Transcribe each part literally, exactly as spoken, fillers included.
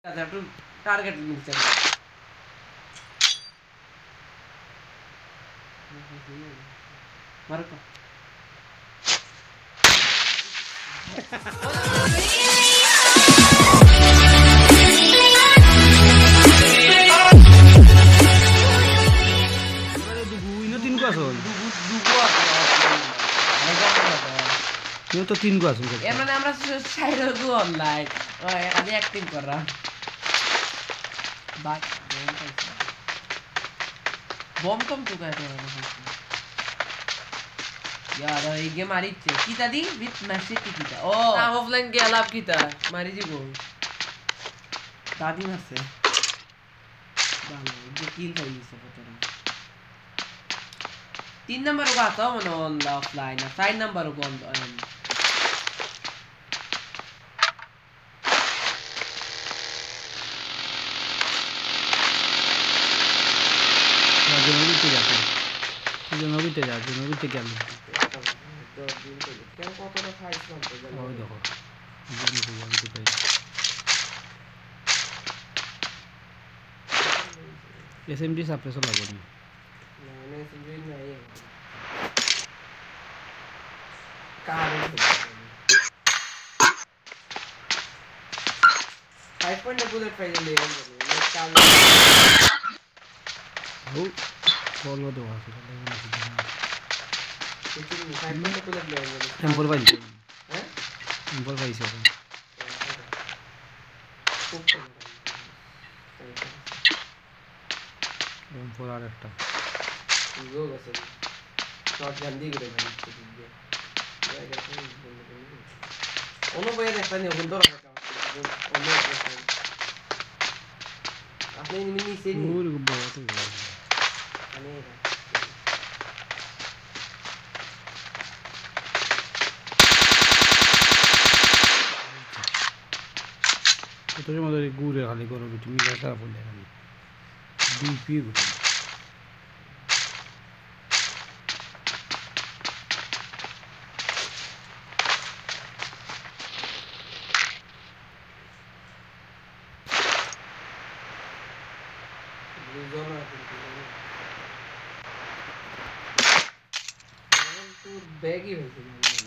একটু টার্গেট মিলছে মারো তো তিন গো আছে এর মানে আমরা সাইড গো অনলাইন আমি অ্যাক্টিং করা বাট বম কম তো গায় यार ये गेम मारी थे किता दी विथ मैसेज की किता ओ ना ऑफलाइन गेल आप किता मारी जी गो दादी मासे भालो ये किल था ये सब तेरा तीन नंबर का था मन ऑफलाइन साइड नंबर को ऑन নবীতে যাচ্ছে নবীতে যাচ্ছে নবীতে গেল কেন কতটা ফাইট করতে গেল ওই দেখো জানি তো আমি তো পাই এসএমডি সাপ্রেসর লাগবে না না এসএমডি নাই কার फाइव पॉइंट बुलेट फाइनल ले रहे हैं काल हो फॉलो दो आ लेकिन फाइव पॉइंट बुलेट ले रहे हैं टेंपल भाई हैं टेंपल भाई से टेंपल আর একটা ইগো গেছে শট জলদি করে ভাই ono voy a dejar ni un dólar ono আপনি মিনি সেনি ওরে বহুত আনে তো যে মধ্যে ঘুরে খালি করো তুমি কথা বলে খালি ডিপি ঘুরে बैगी है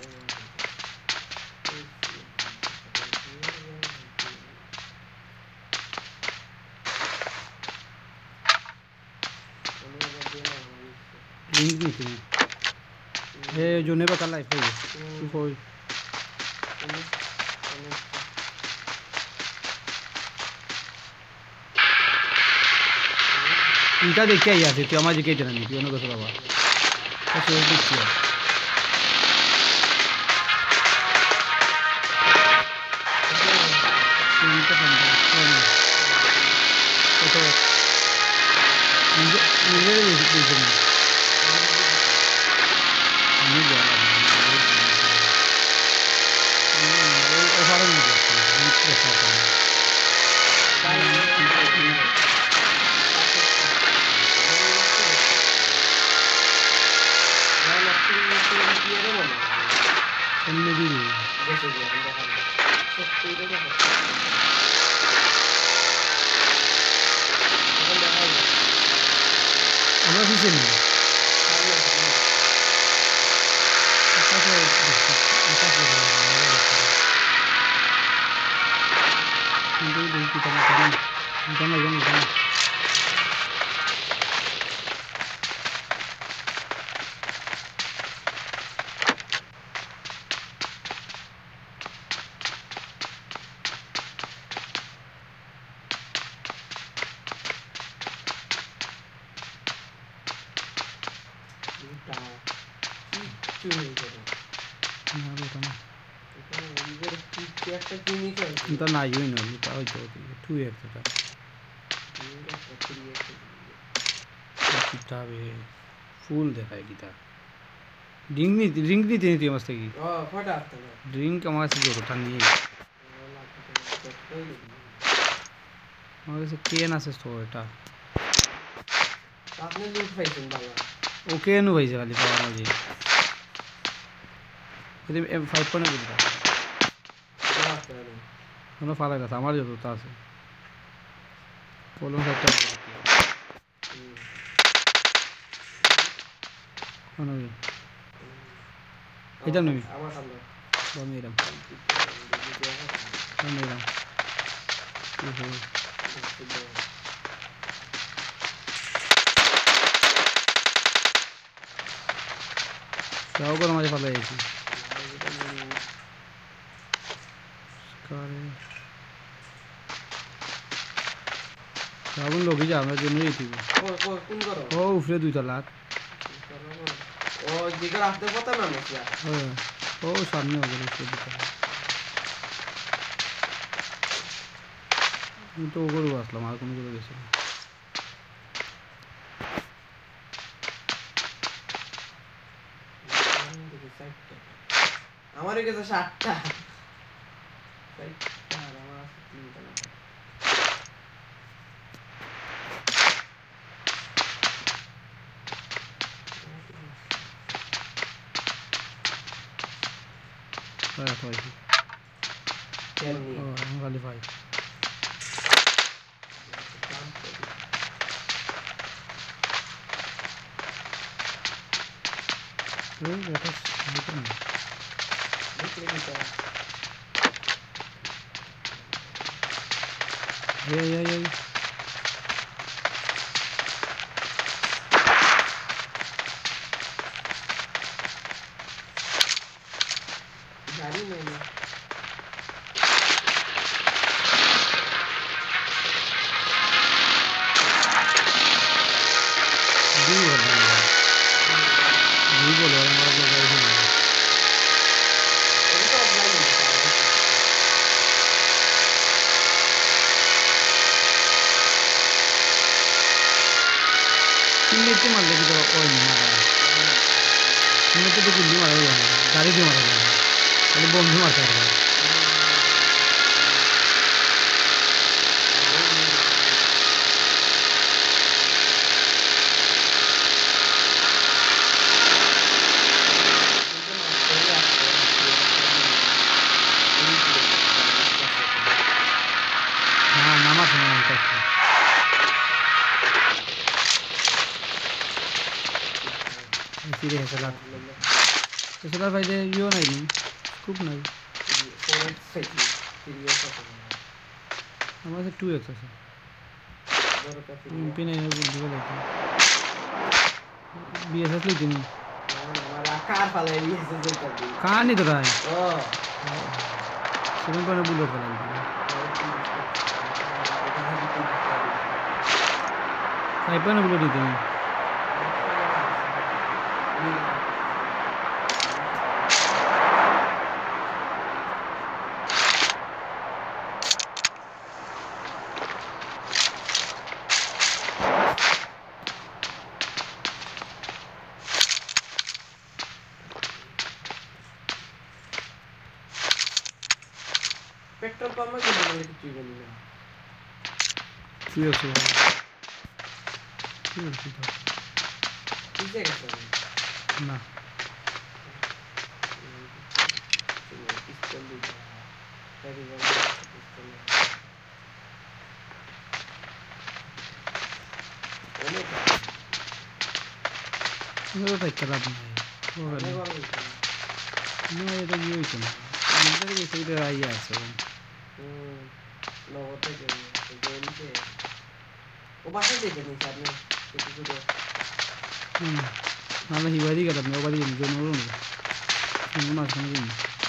लिंक भी थी ये जो ने बता लाइफ है तू कोई इनका देख क्या यार थी हमारी के जना नहीं थी उन्होंने कसरा हुआ कैसे देख किया इनका बंदा तो मुझे मुझे भी देखते हैं नहीं जा रहा है वो सारा नहीं करता है कैसा करना सुनने भी नहीं जैसे कि हम देखा सब पूरे का আমরা কিছু নেই কিন্তু দেখি কেমন কেমন কেমন কেমন কেমন Kita naik ini nih, kita aja tuh ya kita. Kita be full deh kayak kita. Drink nih, drink nih tiap tiap mesti gitu. Oh, pada apa? Drink kamu masih jauh tani. Masih sekian asas tuh itu. आपने लूट भाई सुनवाला okay नु भाई खाली power मुझे ये M five पर नहीं दिखा क्या कर रहे हो उन्होंने फाला था हमारे जो था से কলম একটা কোন এটা নেই আমার সামনে বমি এরম বমি এরম সব করে মাঝে পালাই গেছি সাবুন লোক যা আমরা জন্য দিব ও উফরে দুই তালাক ও দিকে রাস্তা পথে না মেসিয়া ও সামনে হবে উফরে দুই তালাক আমি তো ওগুলো আসলাম আর কোনো করে গেছিলাম আমারও গেছে সাতটা Right, right. Oh, I'm only five. Oh, that is different. Yeah, yeah, yeah. गाड़ी में ना दी बोल रहा है दी बोल रहा है हमारा लोग ऐसे ही ये तो अपना ही है किन्ने तो मान लेगी तो और नहीं मारा किन्ने तो तो गुल्ली मारा हुआ है गाड़ी भी मारा हुआ है अरे बॉम्ब भी मारता है हाँ नामा सुना है सीरियस है तो सर भाई दे यो नहीं खूब नहीं हमारे से टू एक्स है पिन है वो दिवा लेते बीएसएस लेते नहीं हमारा कार वाला बीएसएस लेकर दी कहाँ नहीं तो रहा है ओ सेवन पॉइंट बुलेट वाला फाइव पॉइंट बुलेट देते हैं पेट्रोल पंप में कितने की चीज बनी है टू एक्स है टू एक्स था किसे कैसे ना पिस्टल दी तेरी वाला पिस्टल ओने मेरा तो खराब नहीं है वो ओने वाला को no এটা কি হইছে না আমাদের কাছে এটা আইয়া আছে হুম লগতে গেল গেমতে ও পাশে দিতে নি স্যার নে কিছু কিছু হুম আমরা হিবারি গেলাম না ওবারি জন্য না হুম মাছ খাই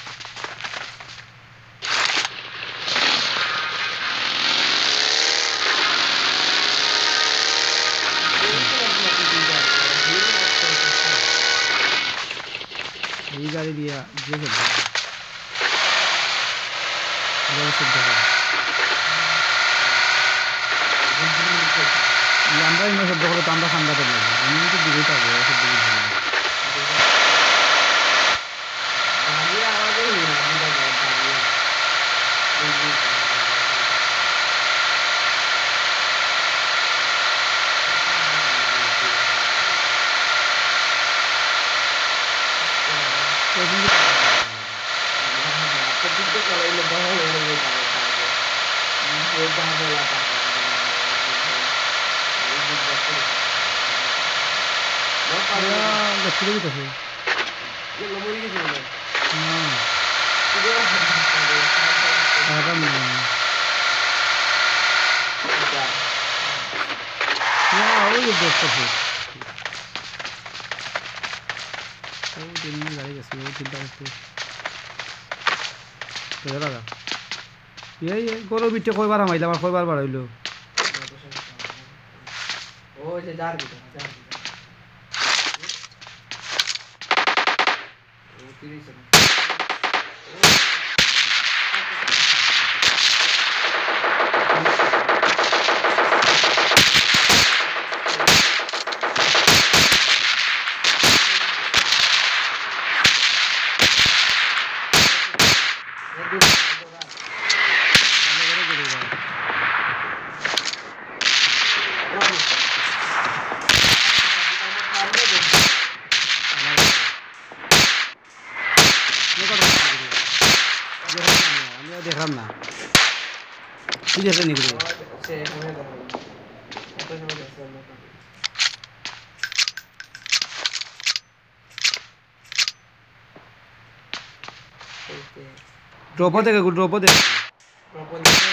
এই গাড়ি দিয়া যে ফেলবে গাড়ি সব দেখা আমরা ইনো সব দেখলে তো আমরা ঠান্ডা তো লাগবে আমি তো দিকেই থাকবো সব দিকে গাড়ি আওয়াজে নি না দিদা গাড়ি দেখতে দেখি তো এগুলো মরে গেছে বলে না ওই দেখতেছি ও দিন গাড়ি গেছে ও তিনটা আছে লাগা এই গরু বিটে কয়বার আমাইলা আমার কয়বার বাড়াইলো ও যে যার দিটা যার দিটা ও তিরিশ দেখলাম না ঠিক আছে নিকলে সে এখানে দেখো কত সময় যাচ্ছে আমরা ড্রপ দেখে ড্রপ দেখে ড্রপ দেখে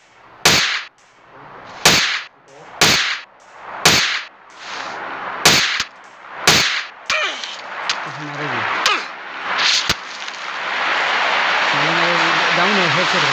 मारे भी डाउन है हेड से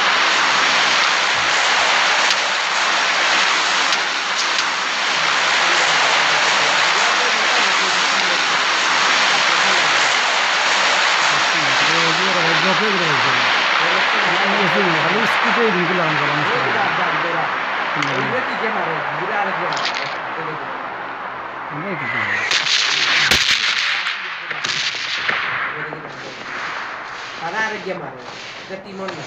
Para aregya maro, the timon na.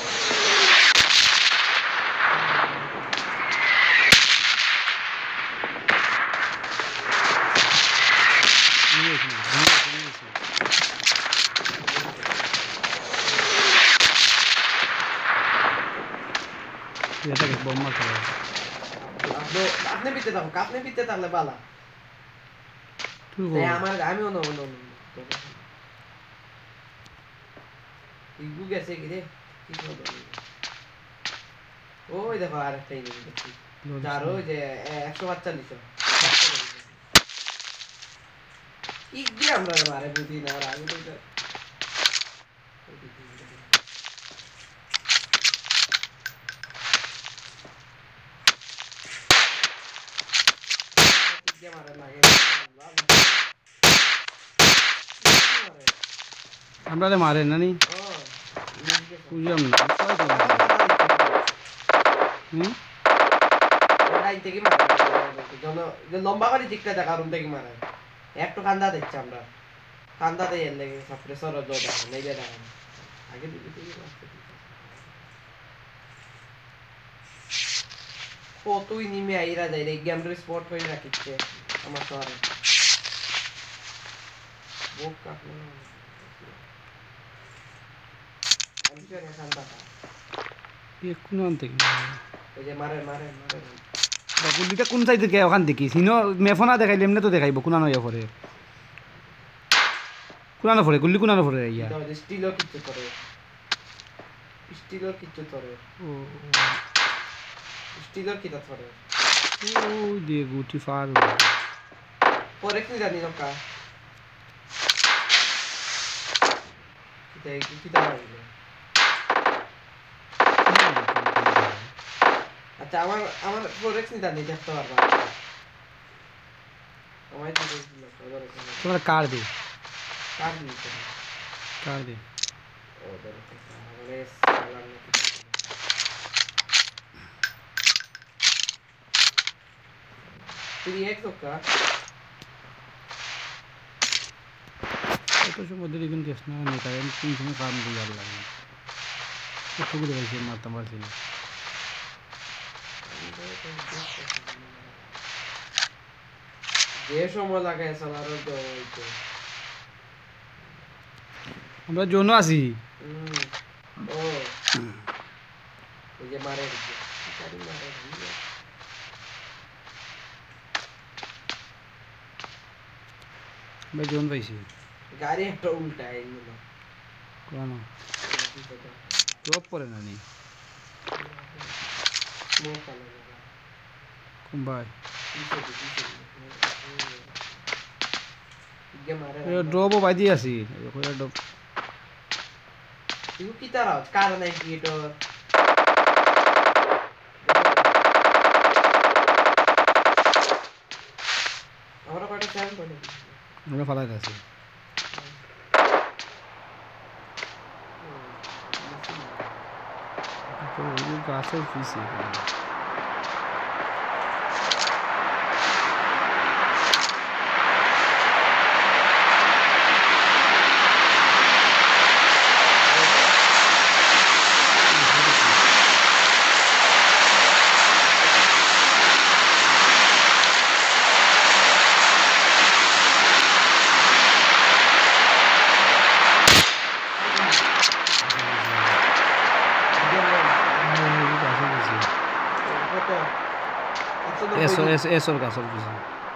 এটা কি বোমা করে আপনি আপনি পিতে দাও আপনি পিতে তাহলে বালা তুই আমার আমি অন্য অন্য ইগু গেছে কি রে কি হবে ওই দেখো আরেকটা ইগু দেখছি যারো যে একশো পাঁচচল্লিশ ইগ দিয়ে আমরা মারে বুঝি না আর আগে তো আমরা মারে না নি বুঝলাম না হুম ওটাই থেকে মারে জন যে লম্বা করে দিকটা দেখা রুম থেকে মারে একটু কান্দা দিচ্ছে আমরা কান্দা দেই এর লাগে সাপ্রেসর ও দোটা নেই দেখা আগে দিকে থেকে ও তুই নিমে আইরা যাই রে গেম রে স্পট করে রাখিছে আমার শহরে ও কাটলো আমি জানি কান্দা ये কোন আনতে ওই যে মারে মারে মারে গুলিটা কোন সাইড থেকে ওখান দেখি সিনো মেফনা দেখাইলে এমনি তো দেখাইব কোন আনো করে কোন আনো পড়ে গুলি কোন আনো পড়ে ইয়া তো স্টিলও কিছু করে স্টিলও কিছু করে ও স্টিলও কিটা করে ও দিয়ে গুটি ফার পরে কি জানি না কা কিটা কিটা হবে আচ্ছা আমার আমার ফোরেক্স নি জানি দেখতে পারবা আমায় তো দিল তোমরা কার দে কার দিল কার দে ও দেখো মানে সালাম নাকি তুই এক তো কা তো সময় ধরে কিন্তু দেশ না নেই কারণ কোন সময় কাম করে আর লাগে কত করে হইছে মারতে পারছি না যে সময় লাগায় সালার তো হইতো আমরা জোনো আছি ও ওই যে মারে গাড়ি মারে ভাই জোন পাইছি গাড়ি একটা উল্টা এগুলো কোন টপ পরে না নি স্মোক আলো কোন ভাই পিছে পিছে গেম আরে এ ড্রপ বাই দি আছি কইরা ড্রপ ইউ কি তারা কার নাই ক্রিয়েটর আমরা কয়টা চ্যানেল করে আমরা ফালাই আছি তো ওই গাছের পিছে eso es eso el caso pues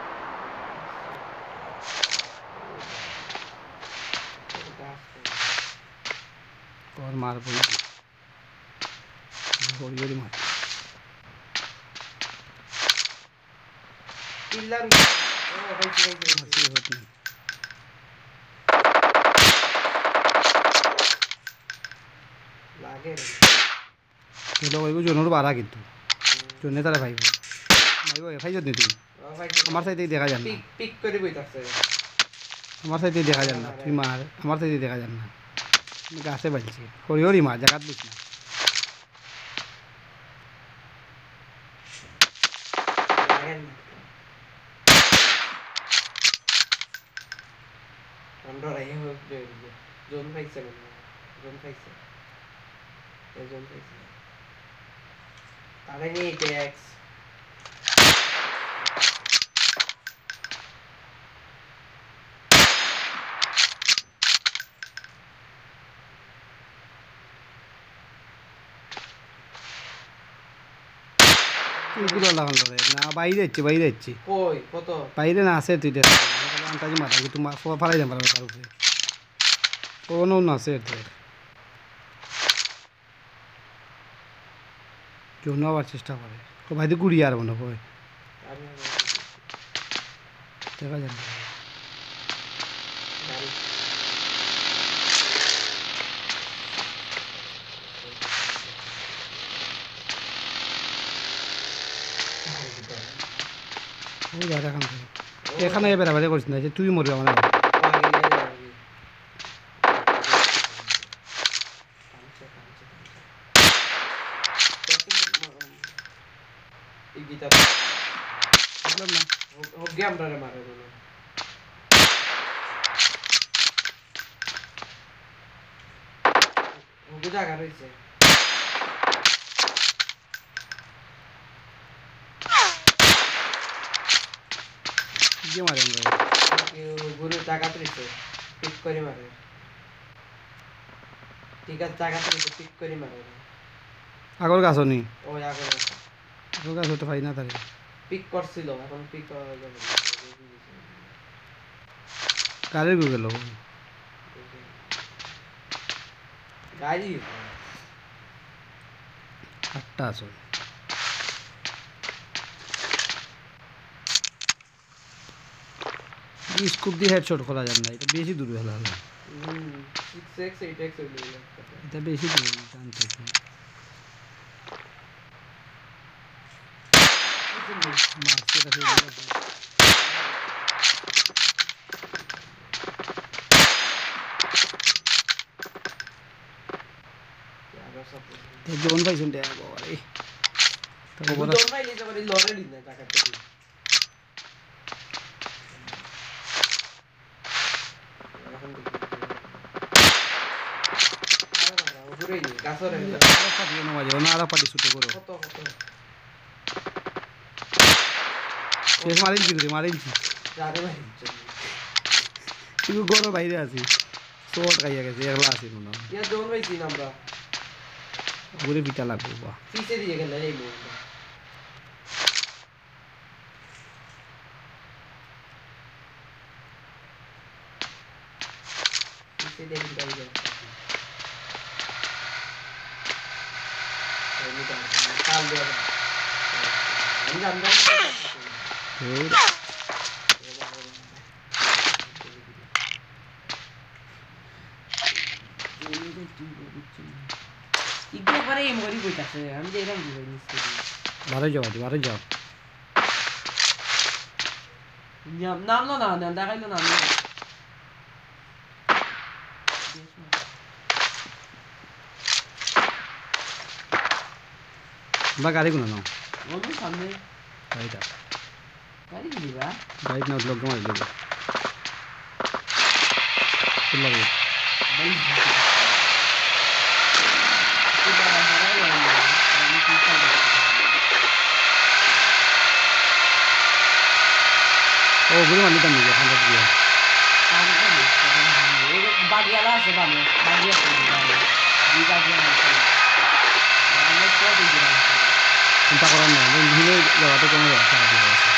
और मार पड़ी थोड़ी थोड़ी मार पिलर ओ भाई भाई ऐसे होती है लागे रे चलो भाई को जोनर बारह कितु जोने तारे भाई ভাই ভাই ভাই যদি তুমি আমার সাইডে দেখা যায় না পিক পিক করে বইতাছে আমার সাইডে দেখা যায় না তুই মার আমার সাইডে দেখা যায় না আমি গাছে বাজছি হরি হরি মার জায়গা বুঝ না আমরা রাই হোক জোন পাইছে না জোন পাইছে এই জোন পাইছে তারে নি ট্যাক্স কুকুর লাগানো রে না বাইরে যাচ্ছে বাইরে যাচ্ছে কই কত বাইরে না আছে তুই দেখ আন্তাজি মাথা কি তোমার ফালাই দেন পারবে তার উপরে কোনো না আছে তো জন্য আবার চেষ্টা করে ও ভাই তো গুড়ি আর মনে হয় দেখা যায় না ও যারা এখান থেকে এখানে বেড়াবেড়ি করছিস না যে তুই মরবি আমার বুঝলাম না हो गया हमरा रे मारे बोलो हो गया कर रही से ये मारे हम कि गुरु ताकत रही से पिक करी मारे ठीक है ताकत रही से पिक करी मारे আগর গাছ নি ও আগর আগর গাছ তো পাই না তারে পিক করছিল এখন পিক করা যাবে গাড়ি গো গেল গাড়ি আটটা আছে স্কোপ দিয়ে হেডশট করা যায় না এটা বেশি দূর হলো হলো হুম সিক্স এক্স এইট এক্স হইলো এটা বেশি দূর জানতে কি মারছে কাছে ते जोन भाई सुन दे बाबा रे तो बड़ा जोन भाई ले जा बड़ी लॉरे ली ना ताकत की পুরোই নি গাছরে আরা পাটি না বাজে না আরা পাটি শুটে করো কত কত শেষ মারিন কি রে মারিন কি যারে ভাই তুই গরো বাইরে আছিস শর্ট খাইয়া গেছে একলা আছিস না ইয়া জোন ভাই তিন আমরা ঘুরে পিটা লাগবে বা পিছে দিয়ে গেল এই মুখ সে দেখি গাড়ি করে এই তো কাল দেয়া আমি জানতাম ইকে পরে এই মরি কইতাছে আমি যে এরকম দিই নিশ্চয় বারে যাও বারে যাও নাম নাম না নাম দেখাইলো নাম বা গাড়ি কোন নাও ওর সামনে গাড়িটা গাড়ি দিবা গাড়ি না লোক মার দেবে লাগে ও গুলো মারলি তুমি যখন দিয়ে বাগিয়ালা আছে বামে বাগিয়া আছে দি বাগিয়া আছে আমরা তো দিই চিন্তা করার না নিলে যাওয়াতে কোনো রাস্তা আছে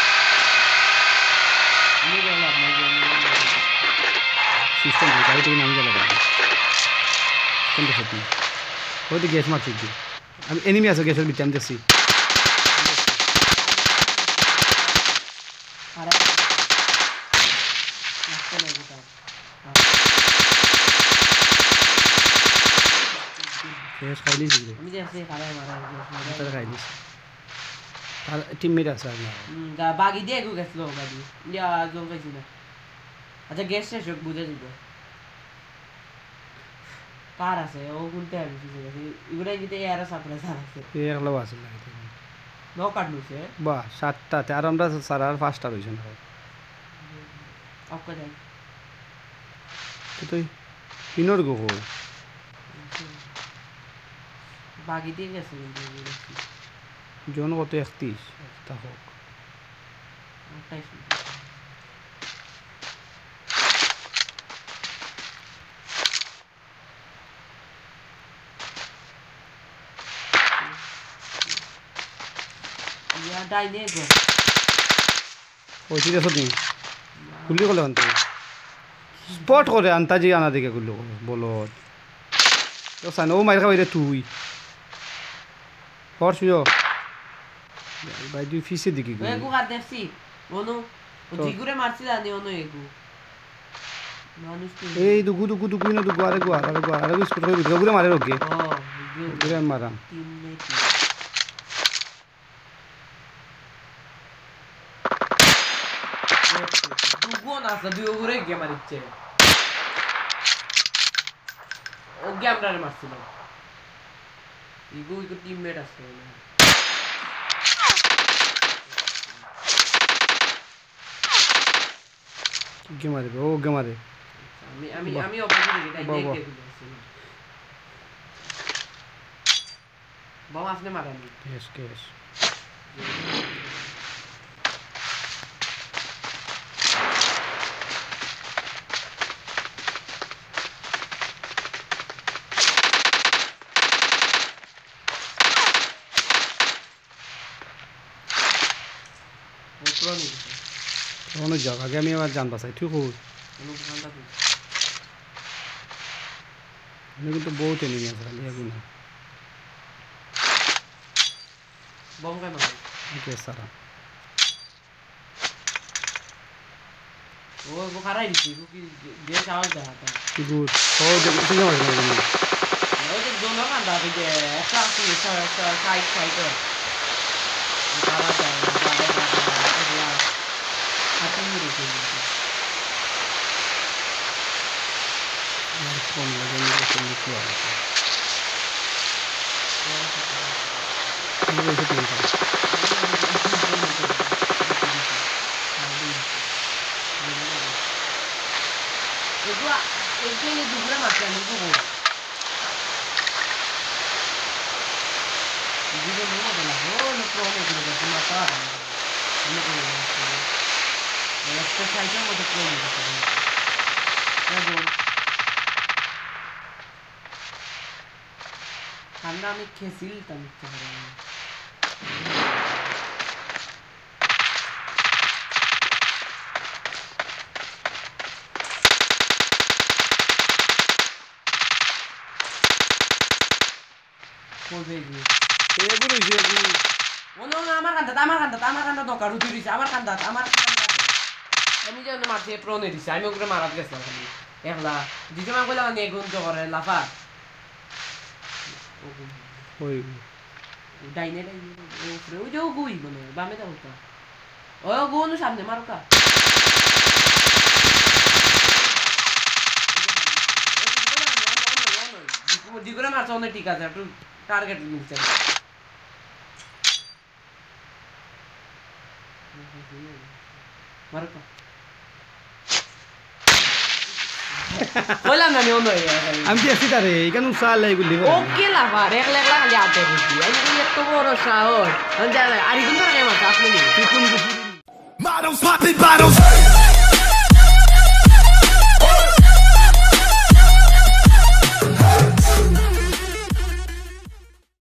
নিয়ে গেল আপনার সিস্টেম গাড়ি থেকে নামিয়ে গেল কোনটা সত্যি ওইদিকে গ্যাস মারছি কি আমি এনিমি আছে গ্যাসের ভিতরে আমি দেখছি গ্যাস খাই দিয়েছি আমি দেখছি খারাপ মারা তারা খাই দিয়েছি তার টিমমেট আছে আপনার বাগি দিয়ে গু গেছিল বাগি ইয়া জল খাইছি না আচ্ছা গ্যাস শেষ হোক বুঝে দিব কার আছে ও কোনটা আমি বুঝে গেছি এগুলা কিন্তু এর সাপ্লাই সার আছে এর হলো আছে লাগে নো কাটনুছে বাহ সাতটাতে আর আমরা সারা আর পাঁচটা রইছে না অফ করে তো তুই ইনোর গো বাগি দিয়ে গেছে কিন্তু জন কত একত্রিশ তা হোক আঠাইশ ইয়া ডাইনে গো ওই ঠিক আছে তুমি গুলি করলে আনতে স্পট করে আন্তাজি আনা দিকে গুলি বলো তো সান ও মাইর খাবাই রে তুই কর শুয়ো ভাই তুই ফিসে দিকে ওই গু হাত দেখছি অনু ও জিগুরে মারছি জানি অনু এগু মানুষ কি এই দুগু দুগু দুগু না দুগু আরে গু আরে গু আরে গু স্কুট করে ভিতরে গুলে মারে রোগে ও গুলে মারা তিন মিনিট দুগু না আছে দুই ওরে গে মারিচ্ছে ও গেমরারে মারছিল ইগু ইগু টিমমেট আছে গে মারে ও গে মারে আমি আমি আমি অপোজিট দিকে তাই দেখতে দিছি বাবা আসলে মারানি কেস কেস ওত্রনি কোনো জায়গা আগে আমি আবার জানবা চাই ঠিক হোক অনুপ্রাণটা তো আমি কিন্তু বহুত এনিমি আছে খালি এখন না বম কেন ওকে সারা ও ও খারাই দিছি কি যে চাওয়াল দেখাটা গুড ও যে ঠিক আছে ও যে জোন না দা যে একটা আছে একটা সাইড সাইড তারা যায় না হাতি মিরেছে আর কোন লাগে নি তো লিখি আছে আমি বলতে চাই এগুলা এগুলা দুপুরে মারছে আমি তো বল দিবে মনে না ও নো প্রবলেম করে দিতে মাথা আমি তো একটা সাইডের মধ্যে প্রবলেম আছে দেখো ঠান্ডা আমি খেছিল তাম ইচ্ছা করে করবে কি এগুলো হইছে এগুলো ও না না, আমার কান্দাত আমার কান্দাত আমার কান্দাত দরকার উঠে দিছে আমার কান্দাত আমার কান্দাত আমি যেন মারছে প্রনে দিছে আমি ওকে মারাত গেছিলাম খালি একলা দিতে মা কইলা মানে গুণ তো করে লাফা ওই ডাইনে ডাইনে ও ওই যে ও গুই মানে বামে দাও কা ও গুণ সামনে মারো কা জিগরে মারছ অনেক ঠিক আছে একটু টার্গেট মিলছে মারো কা বললাম না আমি অন্য আমি দেখছি তারে এখানে উৎসাহ এগুলি ওকে লাফা এক লাখ লাখ যাতে খুশি আমি এত বড় সাহস আর কিন্তু আগে মারছ আপনি তুই কোন Models popping bottles.